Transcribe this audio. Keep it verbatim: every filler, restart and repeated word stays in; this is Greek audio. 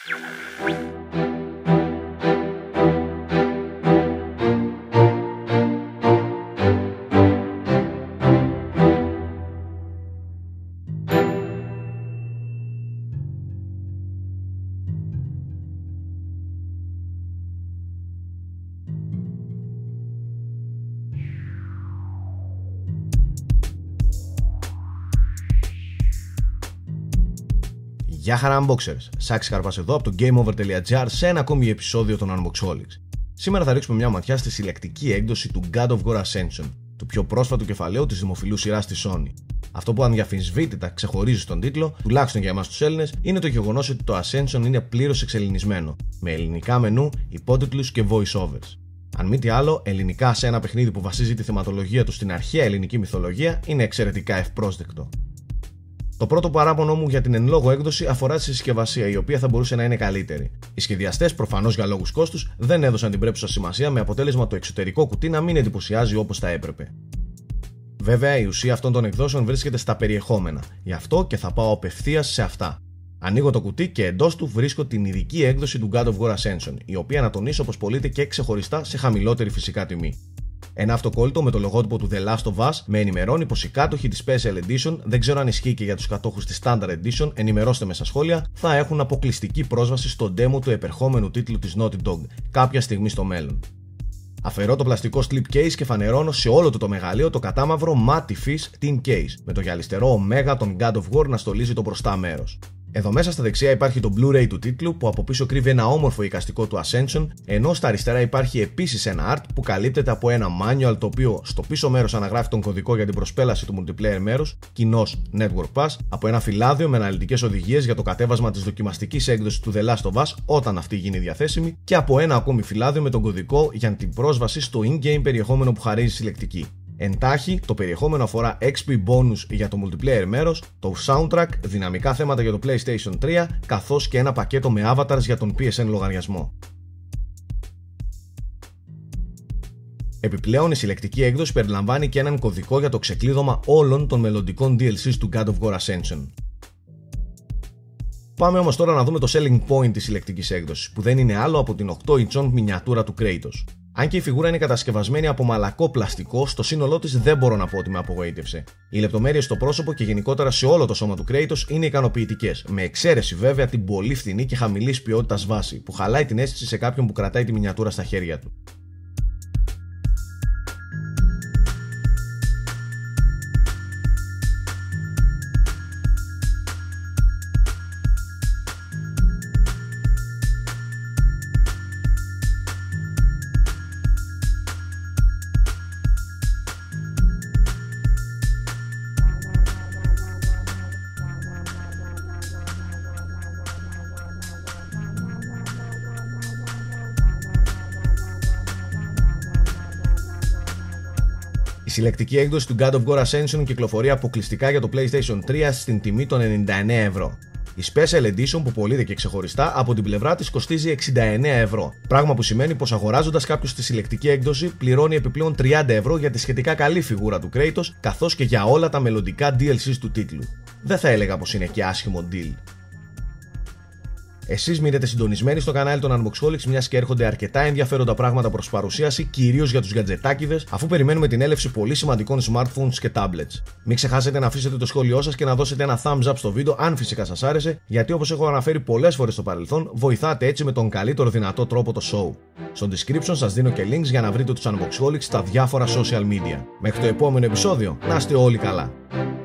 Γεια χαρά Unboxers, Σάκης Καρπάς εδώ από το GameOver.gr σε ένα ακόμη επεισόδιο των Unboxholics. Σήμερα θα ρίξουμε μια ματιά στη συλλεκτική έκδοση του God of War Ascension, του πιο πρόσφατου κεφαλαίου της δημοφιλούς σειράς της Sony. Αυτό που ανδιαφυσβήτητα ξεχωρίζει στον τίτλο, τουλάχιστον για εμάς τους Έλληνες, είναι το γεγονός ότι το Ascension είναι πλήρως εξελληνισμένο, με ελληνικά μενού, υπότιτλους και voice-overs. Αν μη τι άλλο, ελληνικά σε ένα παιχνίδι που βασίζει τη θεματολογία του στην αρχαία ελληνική μυθολογία είναι εξαιρετικά ευπρόσδεκτο. Το πρώτο παράπονο μου για την εν λόγω έκδοση αφορά τη συσκευασία, η οποία θα μπορούσε να είναι καλύτερη. Οι σχεδιαστές, προφανώς για λόγους κόστους, δεν έδωσαν την πρέπουσα σημασία, με αποτέλεσμα το εξωτερικό κουτί να μην εντυπωσιάζει όπως θα έπρεπε. Βέβαια, η ουσία αυτών των εκδόσεων βρίσκεται στα περιεχόμενα, γι' αυτό και θα πάω απευθείας σε αυτά. Ανοίγω το κουτί και εντός του βρίσκω την ειδική έκδοση του God of War Ascension, η οποία να τονίσω πως πωλείται και ξεχωριστά σε χαμηλότερη φυσικά τιμή. Ένα αυτοκόλλητο με το λογότυπο του The Last of Us με ενημερώνει πως οι κάτοχοι της Special Edition, δεν ξέρω αν ισχύει και για τους κατόχους της Standard Edition, ενημερώστε με στα σχόλια, θα έχουν αποκλειστική πρόσβαση στο demo του επερχόμενου τίτλου της Naughty Dog κάποια στιγμή στο μέλλον. Αφαιρώ το πλαστικό slip case και φανερώνω σε όλο το, το μεγαλείο το κατάμαυρο Matty Fish Tin Case, με το γυαλιστερό ωμέγα των God of War να στολίζει το μπροστά μέρος. Εδώ μέσα στα δεξιά υπάρχει το Blu-ray του τίτλου που από πίσω κρύβει ένα όμορφο εικαστικό του Ascension, ενώ στα αριστερά υπάρχει επίσης ένα art που καλύπτεται από ένα manual, το οποίο στο πίσω μέρος αναγράφει τον κωδικό για την προσπέλαση του multiplayer μέρους, κοινώς Network Pass, από ένα φυλάδιο με αναλυτικές οδηγίες για το κατέβασμα της δοκιμαστικής έκδοσης του The Last of Us όταν αυτή γίνει διαθέσιμη, και από ένα ακόμη φυλάδιο με τον κωδικό για την πρόσβαση στο in-game περιεχόμενο που χαρίζει συλλεκτική. Εντάχει, το περιεχόμενο αφορά εξ πι bonus για το multiplayer μέρος, το soundtrack, δυναμικά θέματα για το PlayStation τρία, καθώς και ένα πακέτο με avatars για τον πι ες εν λογαριασμό. Επιπλέον, η συλλεκτική έκδοση περιλαμβάνει και έναν κωδικό για το ξεκλείδωμα όλων των μελλοντικών ντι ελ σις του God of War Ascension. Πάμε όμως τώρα να δούμε το selling point της συλλεκτικής έκδοσης, που δεν είναι άλλο από την οκτώ ιντσών μινιατούρα του Kratos. Αν και η φιγούρα είναι κατασκευασμένη από μαλακό πλαστικό, στο σύνολό της δεν μπορώ να πω ότι με απογοήτευσε. Οι λεπτομέρειες στο πρόσωπο και γενικότερα σε όλο το σώμα του Kratos είναι ικανοποιητικές, με εξαίρεση βέβαια την πολύ φθηνή και χαμηλής ποιότητας βάση, που χαλάει την αίσθηση σε κάποιον που κρατάει τη μινιατούρα στα χέρια του. Η συλλεκτική έκδοση του God of War Ascension κυκλοφορεί αποκλειστικά για το PlayStation τρία στην τιμή των ενενήντα εννέα ευρώ. Η Special Edition, που πωλείται και ξεχωριστά, από την πλευρά της κοστίζει εξήντα εννέα ευρώ. Πράγμα που σημαίνει πως αγοράζοντας κάποιος τη συλλεκτική έκδοση πληρώνει επιπλέον τριάντα ευρώ για τη σχετικά καλή φιγούρα του Kratos, καθώς και για όλα τα μελλοντικά ντι ελ σις του τίτλου. Δεν θα έλεγα πως είναι και άσχημο deal. Εσείς μείνετε συντονισμένοι στο κανάλι των Unboxholics, μιας και έρχονται αρκετά ενδιαφέροντα πράγματα προς παρουσίαση, κυρίως για τους γκατζετάκηδες, αφού περιμένουμε την έλευση πολύ σημαντικών smartphones και tablets. Μην ξεχάσετε να αφήσετε το σχόλιο σας και να δώσετε ένα thumbs up στο βίντεο, αν φυσικά σας άρεσε, γιατί όπως έχω αναφέρει πολλές φορές στο παρελθόν, βοηθάτε έτσι με τον καλύτερο δυνατό τρόπο το show. Στο description σας δίνω και links για να βρείτε τους Unboxholics στα διάφορα social media. Μέχρι το επόμενο επεισόδιο, να είστε όλοι καλά.